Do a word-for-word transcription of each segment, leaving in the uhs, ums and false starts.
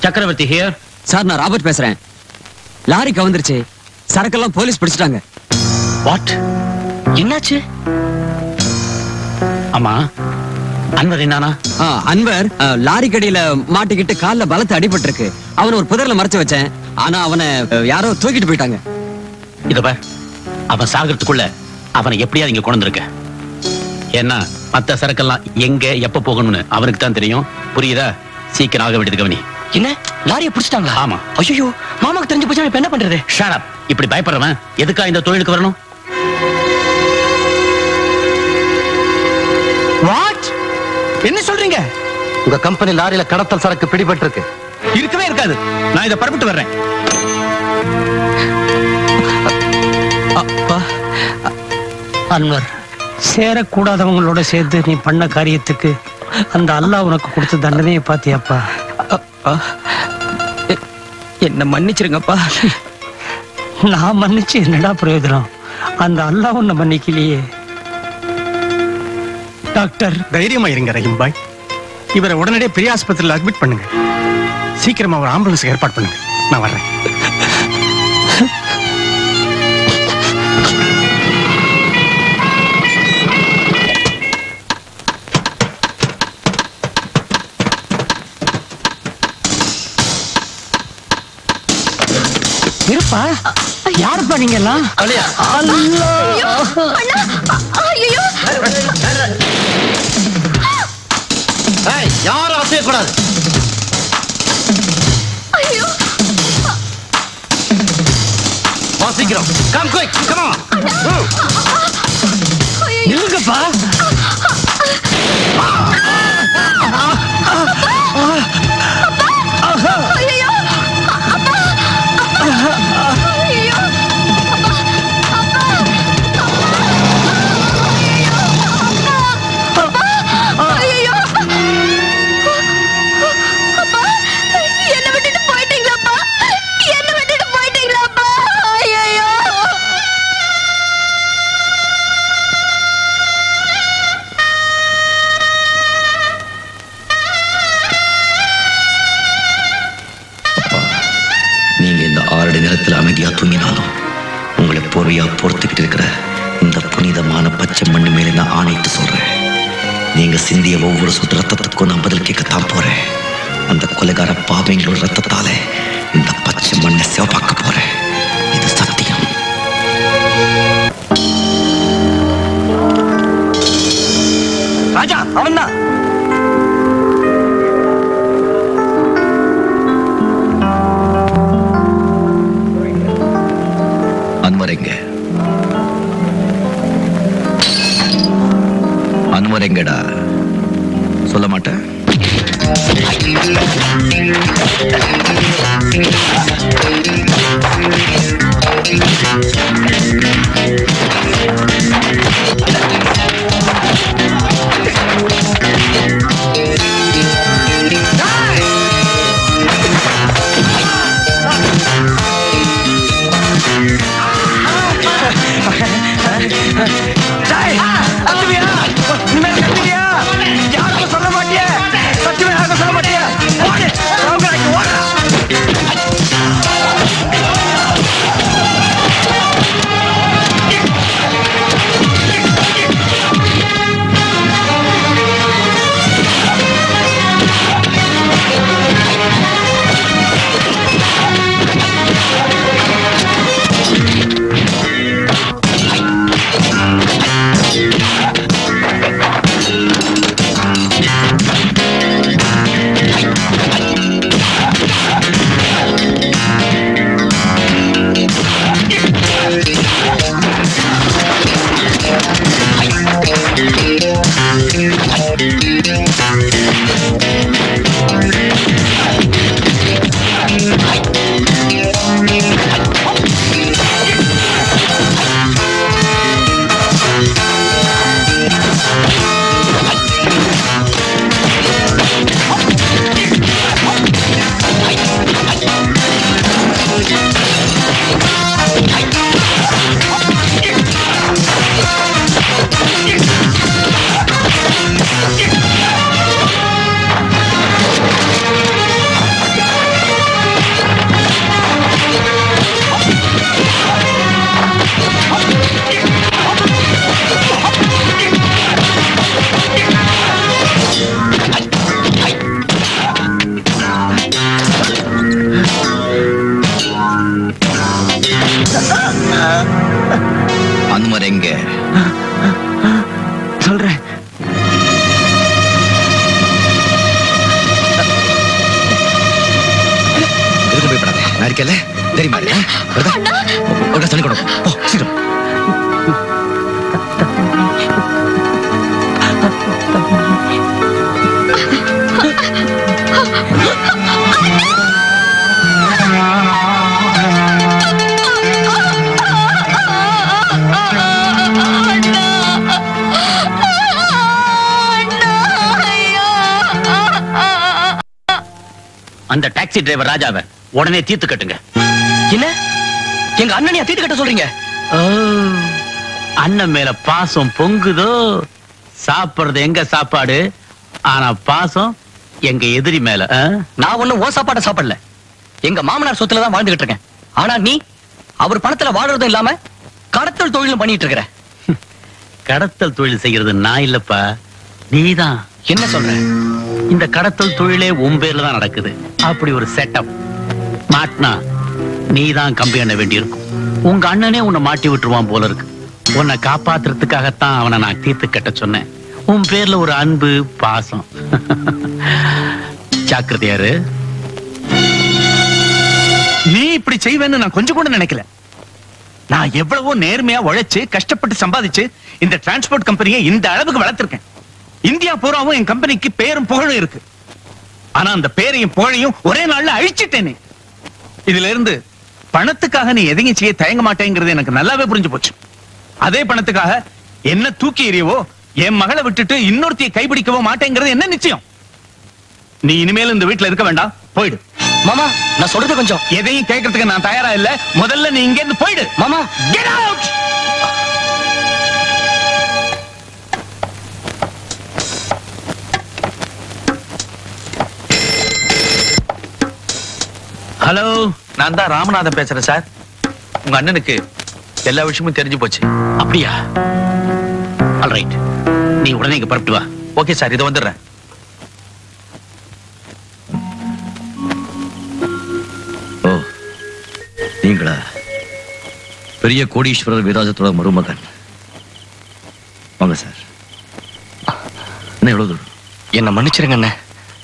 சக்கரவர்த்தி here. Sir நான் Robert பேசுறேன். லாரி கவுந்துருச்சு, சரக்கெல்லாம் போலீஸ் பிடிச்சிட்டாங்க. வாட்? என்னாச்சு? அம்மா அன்வர் என்னானா? அன்வர் லாரி கடியில மாட்டிக்கிட்டு கால்ல பலத்து அடிபட்டு இருக்கு. அவனை ஒரு புதர்ல மறைச்சு வச்சேன். ஆனா அவனை யாரோ தூக்கிட்டு போயிட்டாங்க. இத பார், அவன் சாகிறதுக்குள்ள அவனை எப்படியாவது இங்க கொண்டு வந்திருக்க. ஏன்னா மத்த சரக்கெல்லாம் எங்க எப்ப போகணும்னு அவனுக்கு தான் தெரியும். புரியுதா? சீக்கிரம் ஆக வேண்டியது கவனி. என்ன லாரியை பிடிச்சிட்டாங்களா? ஆமா. ஐயோ, மாமாக்கு தெரிஞ்சு போச்சா இப்ப என்ன பண்றது? Shut up. இப்படி பயப்படுறவன் எதுக்கா இந்த தொழிலுக்கு வரணும்? வாட்? என்ன சொல்றீங்க? உங்க கம்பெனி லாரியில கடத்தல் சரக்கு பிடிபட்டு இருக்கு. இருக்கவே இருக்காது. நான் இதை பரப்பிட்டு வர்றேன். அப்பா அன்வர், சேரக்கூடாதவங்களோட சேர்த்து நீ பண்ண காரியத்துக்கு அந்த அல்லாஹ் உனக்கு கொடுத்த தண்டனையை பாத்தியாப்பா? என்ன மன்னிச்சிருங்கப்பா. நான் மன்னிச்சு என்னடா பிரயோஜனம்? அந்த அல்லாஹ் உன்னை மன்னிக்கலையே. டாக்டர், தைரியமா இருங்க ரஹீம் பாய். இவரை உடனடியே பெரிய ஆஸ்பத்திரியில் அட்மிட் பண்ணுங்க. சீக்கிரமா ஒரு ஆம்புலன்ஸ் ஏற்பாடு பண்ணுங்க. நான் வர்றேன். இருப்பா, யாருப்பா நீங்க எல்லாம்? யாரும் அசையக்கூடாது. சீக்கிரம் கம் குயிக் கம் ஆன். நில்லுங்கப்பா. அமைதியா தூங்கினாலும் உங்களை போர்வையா பொறுத்துக்கிட்டு இருக்கிற இந்த புனிதமான பச்சை மண்ணு மேலே நான் ஆணையிட்டு சொல்றேன். நீங்க சிந்திய ஒவ்வொரு சொட்டு ரத்தத்துக்கும் நான் பதில் கேட்கத்தான் போறேன். அந்த கொலைகார பாவங்களோட ரத்தத்தால இந்த பச்சை மண்ணை சிவப்பாக்க போறேன். இது சத்தியம். ராஜா, அவன் தான். அன்வர் எங்க? அன்வர் எங்கடா? சொல்ல மாட்டேன். இருக்கல தெரியுமா ஒரு சொல்லி கொடு போ சீக்கிரம் அந்த டாக்ஸி டிரைவர் ராஜாவை உடனே தீர்த்து கட்டுங்க. என்ன எங்க அண்ணனையா தீர்த்து கட்ட சொல்றீங்க? அண்ணன் மேல பாசம் பொங்குதோ. சாப்பிடுறது எங்க சாப்பாடு, ஆனா பாசம் எங்க எதிரி மேல. நான் ஒண்ணும் ஓ சாப்பாட்ட சாப்பிடல, எங்க மாமனார் சொத்துல தான் வாழ்ந்துகிட்டு இருக்கேன். ஆனா நீ அவர் பணத்துல வாழறதும் இல்லாம கடத்தல் தொழிலும் பண்ணிட்டு இருக்கிற. கடத்தல் தொழில் செய்யறது நான் இல்லப்பா, நீதான். என்ன சொல்ற? இந்த கடத்தல் தொழிலே உன் பேர்ல தான் நடக்குது. அப்படி ஒரு செட்டப் மாட்டினா நீதான் கம்பி எண்ண வேண்டியிருக்கும். உங்க அண்ணனே உன்னை மாட்டி விட்டுருவான் போல இருக்கு. உன்னை காப்பாத்துறதுக்காகத்தான் அவனை நான் தீர்த்து கட்ட சொன்னேன். உன் பேர்ல ஒரு அன்பு பாசம். ஜாக்கிரதையாரு. நீ இப்படி செய்வேன்னு நான் கொஞ்சம் கூட நினைக்கல. நான் எவ்வளவோ நேர்மையா உழைச்சு கஷ்டப்பட்டு சம்பாதிச்சு இந்த டிரான்ஸ்போர்ட் கம்பெனியை இந்த அளவுக்கு வளர்த்திருக்கேன். இந்தியா பூராவும் என் கம்பெனிக்கு பேரும் புகழும் இருக்கு. ஆனா அந்த பேரையும் புகழையும் ஒரே நாள்ல அழிச்சிட்டேனே. இதுல இருந்து பணத்துக்காக நீ எதையும் செய்ய தயங்க மாட்டேங்கிறது எனக்கு நல்லாவே புரிஞ்சு போச்சு. அதே பணத்துக்காக என்ன தூக்கி எறியவோ என் மகளை விட்டுட்டு இன்னொருத்தையை கைப்பிடிக்கவோ மாட்டேங்கிறது என்ன நிச்சயம்? நீ இனிமேல் இந்த வீட்டுல இருக்க வேண்டாம், போயிடு. மாமா நான் சொல்றது கொஞ்சம். எதையும் கேட்கறதுக்கு நான் தயாரா இல்ல. முதல்ல நீ இங்க இருந்து போயிடு. மாமா கெட் அவுட். ஹலோ, நான் தான் ராமநாதன் பேசுறேன் சார். உங்க அண்ணனுக்கு எல்லா விஷயமும் தெரிஞ்சு போச்சு. அப்படியா? ஆல்ரைட், நீ உடனே இங்க புறப்பட்டு வா. ஓகே சார், இதை வந்துடுறேன். ஓ, நீங்களா? பெரிய கோடீஸ்வரர் வீராஜத்தோட மருமகன். வாங்க சார். என்ன எவ்வளவு தூரம்? என்ன மன்னிச்சிருங்க அண்ணே.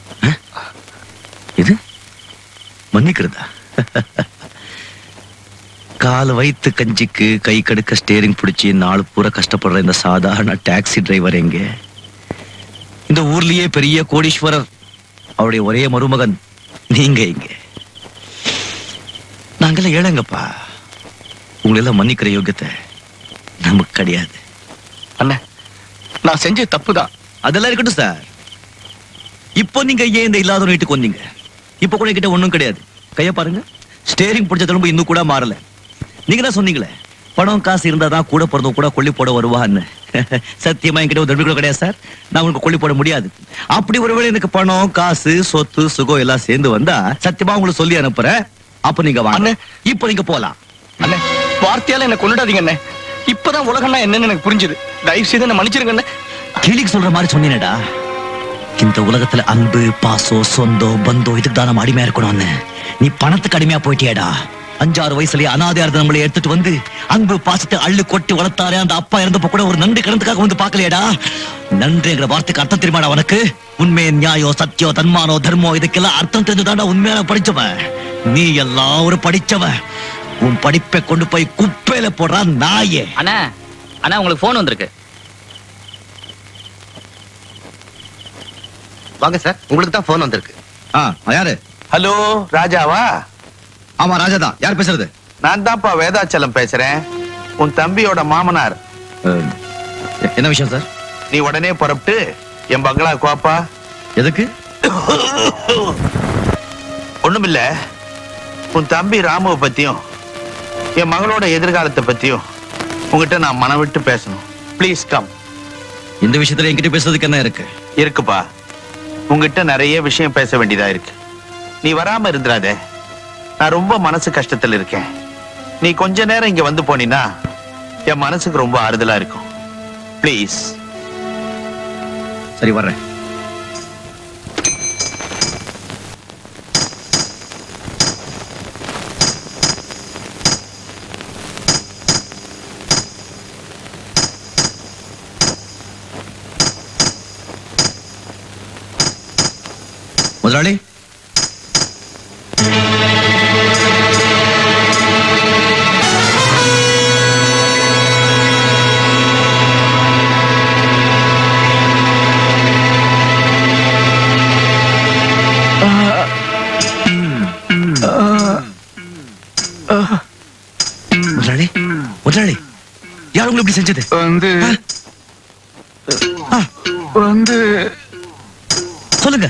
இது மன்னிக்கிறதா? கால வைத்து கஞ்சிக்கு கை கடுக்க ஸ்டேரிங் பிடிச்சி நாலு பூரா கஷ்டப்படுற இந்த சாதாரண டாக்ஸி டிரைவர் எங்க? இந்த ஊர்லயே பெரிய கோடீஸ்வரர், அவருடைய ஒரே மருமகன் நீங்க இங்க. நாங்கெல்லாம் ஏழைங்கப்பா. உங்களெல்லாம் மன்னிக்கிற யோகியத்தை நமக்கு கிடையாது. அண்ணே நான் செஞ்ச தப்புதான். அதெல்லாம் இருக்கட்டும் சார். இப்போ நீங்க ஏன் இந்த இல்லாத வீட்டுக்கு வந்தீங்க? இப்ப கூட கிட்ட ஒண்ணும் கிடையாது. கைய பாருங்க, ஸ்டேரிங் பிடிச்ச திரும்ப இன்னும் கூட மாறல. நீங்க தான் சொன்னீங்களே பணம் காசு இருந்தாதான் கூட பிறந்தவங்க கூட கொல்லி போட வருவான்னு. சத்தியமா என்கிட்ட ஒரு தடுப்பு கிடையாது சார். நான் உங்களுக்கு கொல்லி போட முடியாது. அப்படி ஒருவேளை எனக்கு பணம் காசு சொத்து சுகம் எல்லாம் சேர்ந்து வந்தா சத்தியமா உங்களுக்கு சொல்லி அனுப்புறேன். அப்ப நீங்க வாங்க. இப்ப நீங்க போலாம். அண்ணே வார்த்தையால என்ன கொண்டுடாதீங்க அண்ணே. இப்பதான் உலகம்னா என்னன்னு எனக்கு புரிஞ்சுது. தயவு செய்து என்ன மன்னிச்சிருங்க அண்ணே. கிளிக்கு சொல்ற மாதிரி சொன்னீனடா. இந்த உலகத்துல அன்பு பாசம் சொந்தம் பந்தம் இதுக்கு தான் நம்ம அடிமையா இருக்கணும்னு. நீ பணத்துக்கு அடிமையா போயிட்டியடா. அஞ்சாறு வயசுலயே அனாதையா இருந்த நம்மளை எடுத்துட்டு வந்து அன்பு பாசத்தை அள்ளு கொட்டி வளர்த்தாரே அந்த அப்பா இறந்தப்ப கூட ஒரு நன்றி கடந்துக்காக வந்து பாக்கலையடா. நன்றிங்கிற வார்த்தைக்கு அர்த்தம் தெரியுமாடா உனக்கு? உண்மை நியாயம் சத்தியம் தன்மானோ தர்மம் இதுக்கெல்லாம் அர்த்தம் தெரிஞ்சுதான்டா உண்மையான படிச்சவன். நீ எல்லாம் ஒரு படிச்சவன். உன் படிப்பை கொண்டு போய் குப்பையில போடுறா நாயே. அண்ணா அண்ணா உங்களுக்கு போன் வந்திருக்கு. வாங்க சார், உங்களுக்கு தான் போன் வந்திருக்கு. ஆ யாரு? ஹலோ, ராஜாவா? ஆமா ராஜா தான். யார் பேசுறது? நான் தான்ப்பா வேதாச்சலம் பேசுறேன், உன் தம்பியோட மாமனார். என்ன விஷயம் சார்? நீ உடனே புறப்பட்டு என் பங்களா கோப்பா. எதுக்கு? ஒண்ணுமில்ல, உன் தம்பி ராமுவை பத்தியும் என் மகளோட எதிர்காலத்தை பத்தியும் உங்ககிட்ட நான் மனம் விட்டு பேசணும். Please come. இந்த விஷயத்துல என்கிட்ட பேசுறதுக்கு என்ன இருக்கு? இருக்குப்பா, உங்ககிட்ட நிறைய விஷயம் பேச வேண்டியதா இருக்கு. நீ வராம இருந்துடாதே. நான் ரொம்ப மனசு கஷ்டத்துல இருக்கேன். நீ கொஞ்ச நேரம் இங்க வந்து போனீன்னா என் மனசுக்கு ரொம்ப ஆறுதலா இருக்கும். ப்ளீஸ். சரி வர்றேன். முதலாளி நீங்களும் இப்படி செஞ்சது? வந்து வந்து சொல்லுங்க.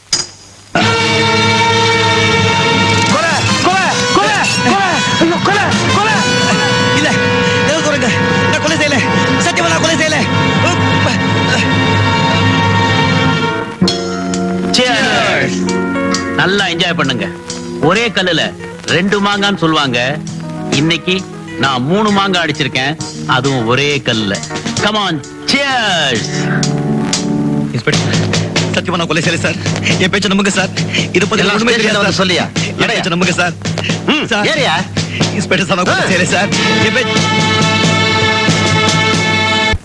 கொலை கொலை கொலை கொலை ஐயோ கொலை கொலை இல்ல எது சொல்லுங்க. நான் கொலை செய்யல, சத்தியமா நான் கொலை செய்யல. Cheers. நல்லா என்ஜாய் பண்ணுங்க. ஒரே கல்லுல ரெண்டு மாங்கான்னு சொல்லுவாங்க. இன்னைக்கு நான் மூணு மாங்காய் அடிச்சிருக்கேன், அதுவும் ஒரே கல்லுல. Come on, cheers. இன்ஸ்பெக்டர், சத்தியமா நான் கொலை செய்யல சார். என் பேச்ச நம்புங்க சார். இது பத்தி எல்லாம் ஒண்ணுமே ஸ்டேஷன்ல தெரியாது வந்து சொல்லியா? என் பேச்ச நம்புங்க சார். ம், சார், ஏறியா? இன்ஸ்பெக்டர் சார் நான் கொலை செய்யல சார். என் பேச்ச